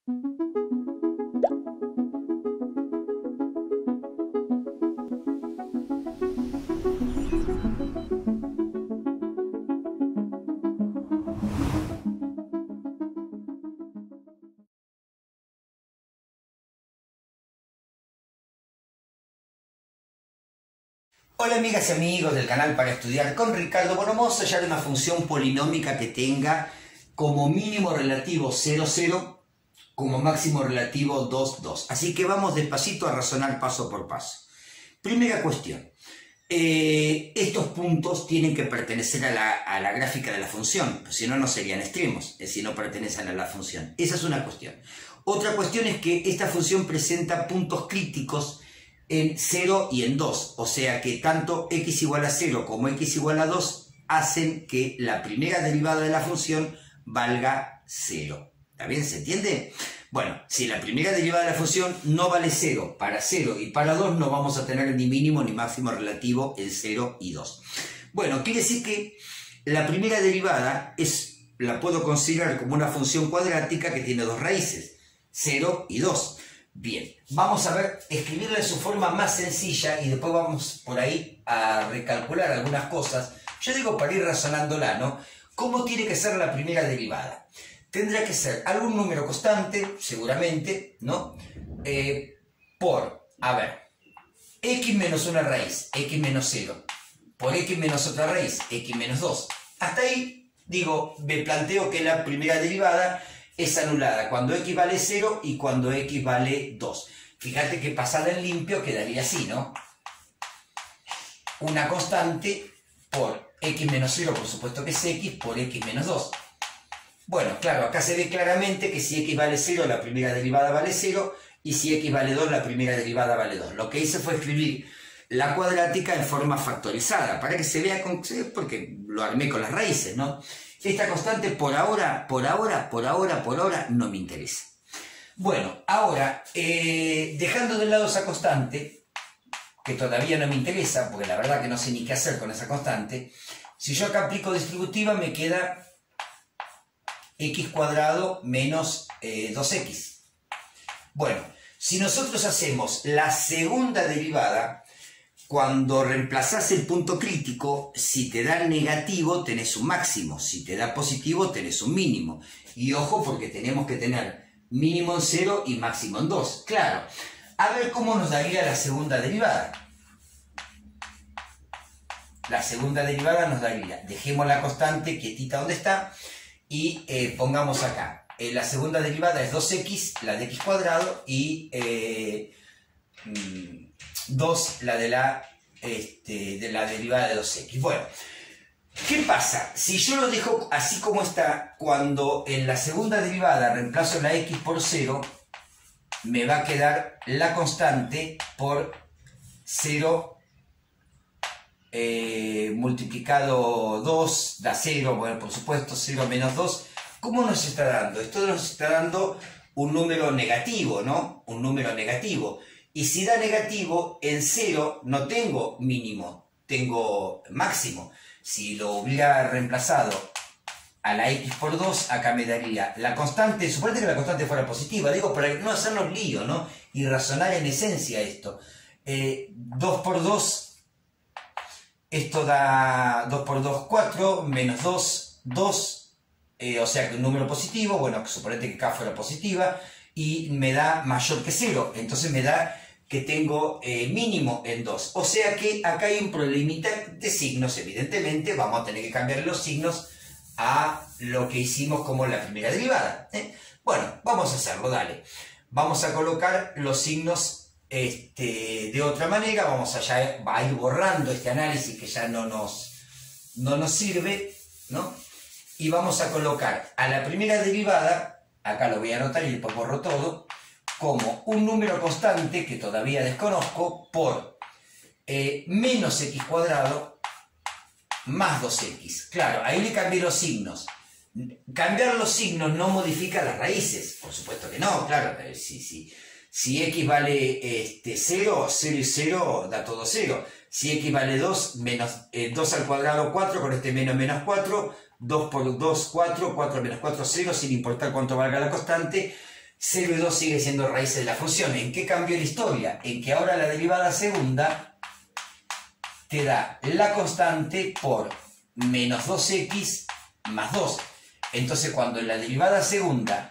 Hola amigas y amigos del canal Para Estudiar con Ricardo. Bueno, vamos a hallar una función polinómica que tenga como mínimo relativo 0, 0, como máximo relativo 2, 2. Así que vamos despacito a razonar paso por paso. Primera cuestión. Estos puntos tienen que pertenecer a la gráfica de la función, si no, no serían extremos, si no pertenecen a la función. Esa es una cuestión. Otra cuestión es que esta función presenta puntos críticos en 0 y en 2, o sea que tanto x igual a 0 como x igual a 2 hacen que la primera derivada de la función valga 0. ¿Está bien? ¿Se entiende? Bueno, si la primera derivada de la función no vale 0 y para 2, no vamos a tener ni mínimo ni máximo relativo en 0 y 2. Bueno, quiere decir que la primera derivada la puedo considerar como una función cuadrática que tiene dos raíces, 0 y 2. Bien, vamos a ver, escribirla en su forma más sencilla y después vamos por ahí a recalcular algunas cosas. Yo digo para ir razonándola, ¿no? ¿Cómo tiene que ser la primera derivada? Tendrá que ser algún número constante, seguramente, ¿no? X menos una raíz, x menos 0, por x menos otra raíz, x menos 2. Hasta ahí, digo, me planteo que la primera derivada es anulada cuando x vale 0 y cuando x vale 2. Fíjate que pasada en limpio quedaría así, ¿no? Una constante por x menos 0, por supuesto que es x, por x menos 2. Bueno, claro, acá se ve claramente que si x vale 0, la primera derivada vale 0, y si x vale 2, la primera derivada vale 2. Lo que hice fue escribir la cuadrática en forma factorizada, para que se vea, porque lo armé con las raíces, ¿no? Esta constante por ahora no me interesa. Bueno, ahora, dejando de lado esa constante, que todavía no me interesa, porque la verdad que no sé ni qué hacer con esa constante, si yo acá aplico distributiva me queda x cuadrado menos 2x. Bueno, si nosotros hacemos la segunda derivada, cuando reemplazás el punto crítico, si te da negativo tenés un máximo, si te da positivo tenés un mínimo. Y ojo, porque tenemos que tener mínimo en 0 y máximo en 2. Claro, a ver cómo nos daría la segunda derivada. La segunda derivada nos daría, dejemos la constante quietita donde está y pongamos acá. La segunda derivada es 2x, la de x cuadrado, y 2 la de la derivada de 2x. Bueno, ¿qué pasa? Si yo lo dejo así como está, cuando en la segunda derivada reemplazo la x por 0, me va a quedar la constante por 0 multiplicado 2, da 0, bueno, por supuesto, 0 menos 2. ¿Cómo nos está dando? Esto nos está dando un número negativo, ¿no? Un número negativo. Y si da negativo, en 0 no tengo mínimo, tengo máximo. Si lo hubiera reemplazado a la x por 2, acá me daría la constante, suponete que la constante fuera positiva, digo, para no hacernos lío, ¿no? Y razonar en esencia esto. 2 por 2, esto da 2 por 2, 4, menos 2, 2, o sea que un número positivo, bueno, suponete que acá fuera positiva, y me da mayor que 0, entonces me da que tengo mínimo en 2. O sea que acá hay un problemita de signos, evidentemente, vamos a tener que cambiar los signos a lo que hicimos como la primera derivada. Bueno, vamos a hacerlo, dale. Vamos a colocar los signos de otra manera, vamos a ir borrando este análisis que ya no nos sirve, ¿no? Y vamos a colocar a la primera derivada, acá lo voy a anotar y después borro todo, como un número constante que todavía desconozco por menos x cuadrado más 2x. Claro, ahí le cambié los signos. Cambiar los signos no modifica las raíces, por supuesto que no, claro. Si x vale 0, 0 y 0 da todo 0. Si x vale 2, menos 2 al cuadrado 4, con este menos 4, 2 por 2, 4, 4 menos 4, 0, sin importar cuánto valga la constante. 0 y 2 sigue siendo raíces de la función. ¿En qué cambió la historia? En que ahora la derivada segunda te da la constante por menos 2x más 2. Entonces cuando en la derivada segunda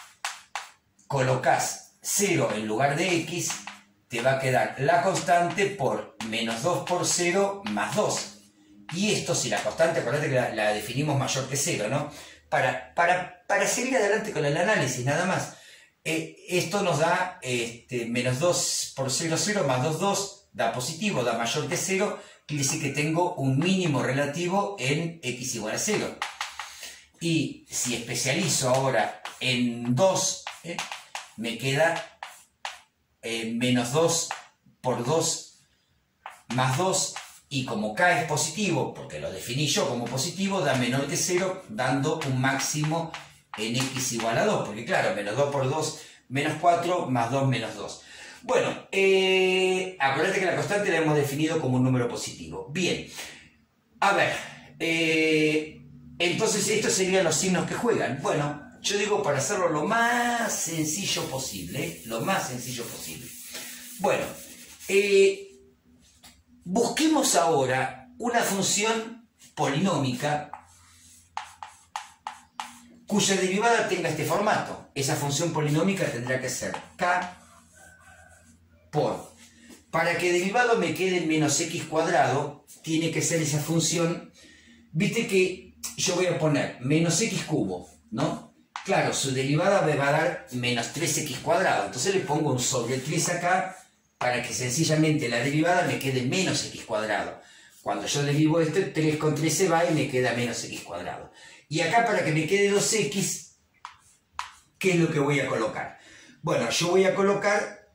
colocas 0 en lugar de x, te va a quedar la constante por menos 2 por 0 más 2. Y esto, si la constante, acuérdate que la definimos mayor que 0, ¿no? Para seguir adelante con el análisis, nada más. Esto nos da menos 2 por 0, 0, más 2, 2, da positivo, da mayor que 0, quiere decir que tengo un mínimo relativo en x igual a 0. Y si especializo ahora en 2, me queda menos 2 por 2 más 2, y como k es positivo, porque lo definí yo como positivo, da menor que 0, dando un máximo en x igual a 2, porque claro, menos 2 por 2, menos 4, más 2, menos 2. Bueno, acuérdate que la constante la hemos definido como un número positivo. Bien, a ver, entonces estos serían los signos que juegan. Bueno, yo digo para hacerlo lo más sencillo posible, lo más sencillo posible. Bueno, busquemos ahora una función polinómica cuya derivada tenga este formato. Esa función polinómica tendrá que ser k por... Para que derivado me quede menos x cuadrado, tiene que ser esa función... Viste que yo voy a poner menos x cubo, ¿no? Claro, su derivada me va a dar menos 3x cuadrado. Entonces le pongo un sobre 3 acá para que sencillamente la derivada me quede menos x cuadrado. Cuando yo derivo esto, 3 con 3 se va y me queda menos x cuadrado. Y acá para que me quede 2x, ¿qué es lo que voy a colocar? Bueno, yo voy a colocar,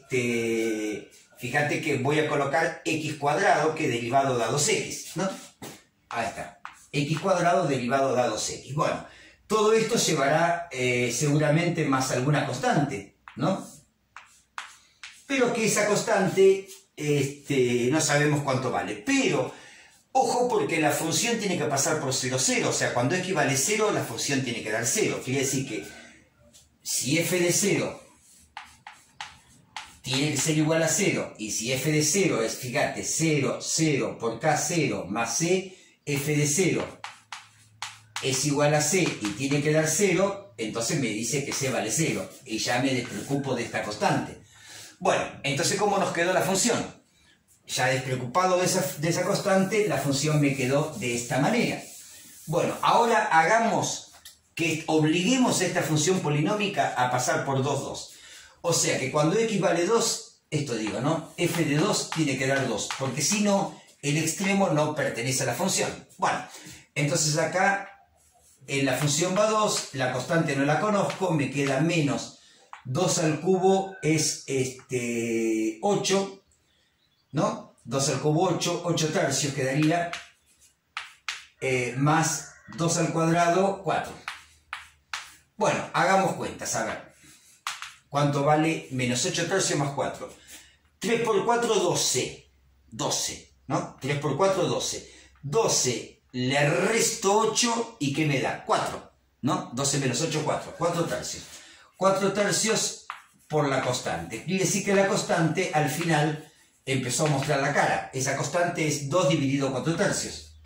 fíjate que voy a colocar x cuadrado, que derivado da 2x, ¿no? Ahí está. X cuadrado derivado da 2x. Bueno, todo esto llevará seguramente más alguna constante, ¿no? Pero que esa constante no sabemos cuánto vale. Pero, ojo, porque la función tiene que pasar por 0, 0. O sea, cuando x vale 0, la función tiene que dar 0. Quiere decir que si f de 0 tiene que ser igual a 0, y si f de 0 es, fíjate, 0, 0 por k 0 más c, f de 0 es igual a c y tiene que dar 0, entonces me dice que c vale 0. Y ya me despreocupo de esta constante. Bueno, entonces ¿cómo nos quedó la función? Ya despreocupado de esa constante, la función me quedó de esta manera. Bueno, ahora hagamos que obliguemos a esta función polinómica a pasar por 2, 2. O sea que cuando x vale 2, esto digo, ¿no? F de 2 tiene que dar 2, porque si no, el extremo no pertenece a la función. Bueno, entonces acá en la función va 2, la constante no la conozco, me queda menos 2 al cubo es 8, ¿no? 2 al cubo 8, 8 tercios quedaría, más 2 al cuadrado, 4. Bueno, hagamos cuentas, a ver. ¿Cuánto vale menos 8 tercios más 4? 3 por 4, 12. 12, ¿no? 3 por 4, 12. 12 le resto 8 y ¿qué me da? 4, ¿no? 12 menos 8, 4. 4 tercios. 4 tercios por la constante. Quiere decir que la constante al final empezó a mostrar la cara. Esa constante es 2 dividido 4 tercios.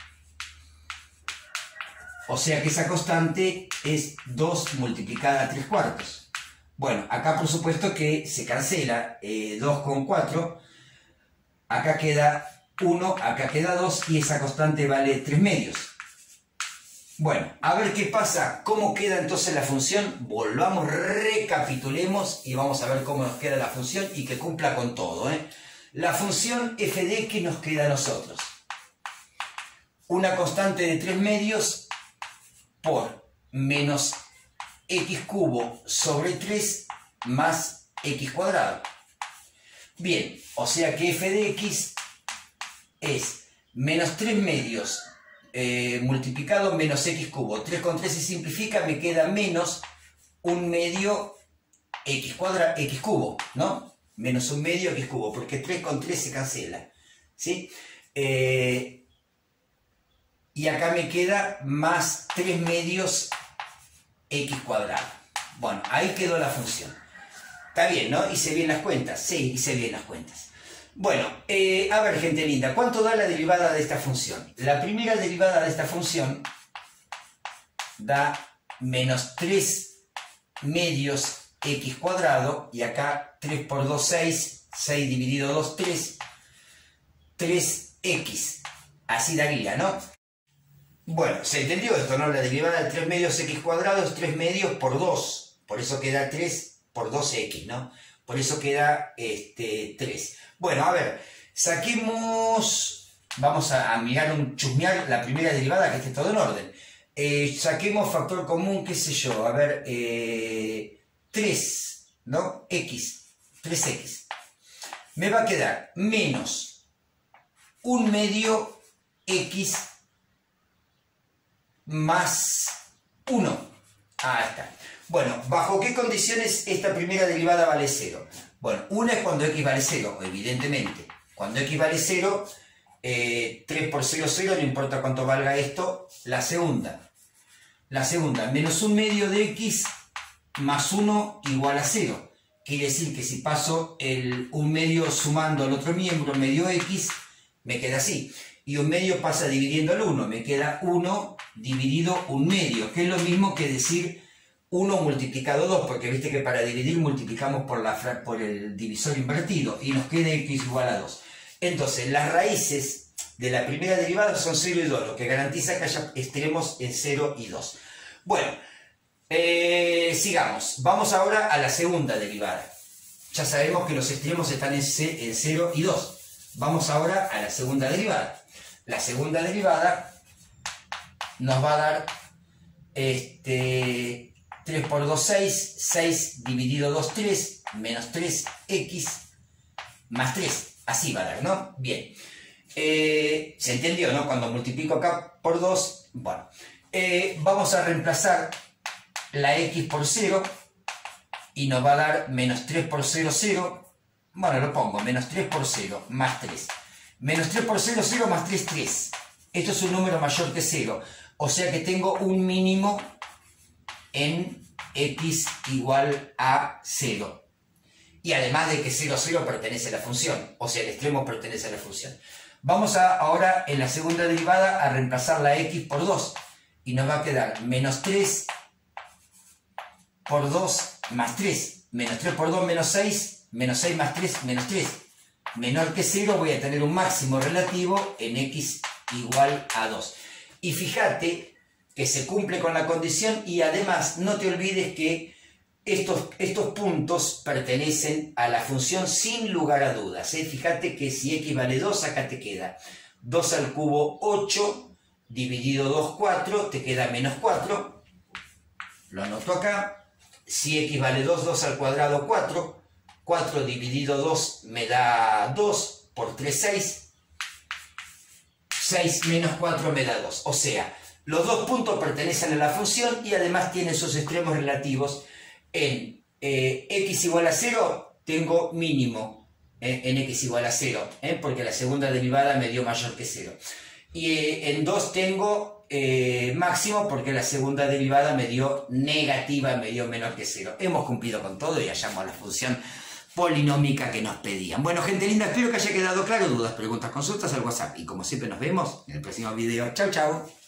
O sea que esa constante es 2 multiplicada a 3 cuartos. Bueno, acá por supuesto que se cancela 2 con 4. Acá queda 1, acá queda 2 y esa constante vale 3 medios. Bueno, a ver qué pasa, cómo queda entonces la función. Volvamos, recapitulemos y vamos a ver cómo nos queda la función y que cumpla con todo, ¿eh? La función f de x nos queda a nosotros. Una constante de 3 medios por menos x cubo sobre 3 más x cuadrado. Bien, o sea que f de x es menos 3 medios multiplicado menos x cubo. 3 con 3 se simplifica, me queda menos 1 medio x cubo, ¿no? Menos 1 medio x cubo, porque 3 con 3 se cancela, ¿sí? Y acá me queda más 3 medios x cuadrado. Bueno, ahí quedó la función. Está bien, ¿no? Hice bien las cuentas. Sí, hice bien las cuentas. Bueno, a ver, gente linda, ¿cuánto da la derivada de esta función? La primera derivada de esta función da menos 3 medios x cuadrado, y acá 3 por 2, 6, 6 dividido 2, 3, 3x. Así daría, ¿no? Bueno, se entendió esto, ¿no? La derivada de 3 medios x cuadrado es 3 medios por 2. Por eso queda 3 por 2x, ¿no? Por eso queda 3. Bueno, a ver, saquemos... Vamos a mirar, chusmear la primera derivada, que esté todo en orden. Saquemos factor común, qué sé yo, a ver, 3, ¿no? X, 3x. Me va a quedar menos 1 medio x más 1. Ahí está. Bueno, ¿bajo qué condiciones esta primera derivada vale 0? Bueno, una es cuando x vale 0, evidentemente. Cuando x vale 0, 3 por 0, 0, no importa cuánto valga esto. La segunda, menos 1 medio de x más 1 igual a 0. Quiere decir que si paso el 1 medio sumando al otro miembro, medio x, me queda así. Y 1 medio pasa dividiendo al 1, me queda 1 dividido 1 medio, que es lo mismo que decir 1 multiplicado 2, porque viste que para dividir multiplicamos por el divisor invertido, y nos queda x igual a 2. Entonces, las raíces de la primera derivada son 0 y 2, lo que garantiza que haya extremos en 0 y 2. Bueno, sigamos. Vamos ahora a la segunda derivada. Ya sabemos que los extremos están en 0 y 2. Vamos ahora a la segunda derivada. La segunda derivada nos va a dar 3 por 2, 6, 6 dividido 2, 3, menos 3x más 3. Así va a dar, ¿no? Bien. Se entendió, ¿no? Cuando multiplico acá por 2, bueno. Vamos a reemplazar la x por 0 y nos va a dar menos 3 por 0, 0. Bueno, lo pongo, menos 3 por 0 más 3. Menos 3 por 0, 0 más 3, 3. Esto es un número mayor que 0. O sea que tengo un mínimo en x igual a 0. Y además de que 0, 0 pertenece a la función. O sea, el extremo pertenece a la función. Vamos ahora en la segunda derivada a reemplazar la x por 2. Y nos va a quedar menos 3 por 2 más 3. Menos 3 por 2 menos 6. Menos 6 más 3 menos 3. Menor que 0 voy a tener un máximo relativo en x igual a 2. Y fíjate que se cumple con la condición, y además no te olvides que estos puntos pertenecen a la función sin lugar a dudas. Fíjate que si x vale 2, acá te queda 2 al cubo 8, dividido 2, 4, te queda menos 4. Lo anoto acá. Si x vale 2, 2 al cuadrado 4. 4 dividido 2 me da 2, por 3, 6. 6 menos 4 me da 2. O sea, los dos puntos pertenecen a la función y además tienen sus extremos relativos. En x igual a 0 tengo mínimo en x igual a 0, porque la segunda derivada me dio mayor que 0. Y en 2 tengo máximo, porque la segunda derivada me dio negativa, me dio menor que 0. Hemos cumplido con todo y hallamos la función polinómica que nos pedían. Bueno, gente linda, espero que haya quedado claro. Dudas, preguntas, consultas al WhatsApp. Y como siempre nos vemos en el próximo video. Chau, chau.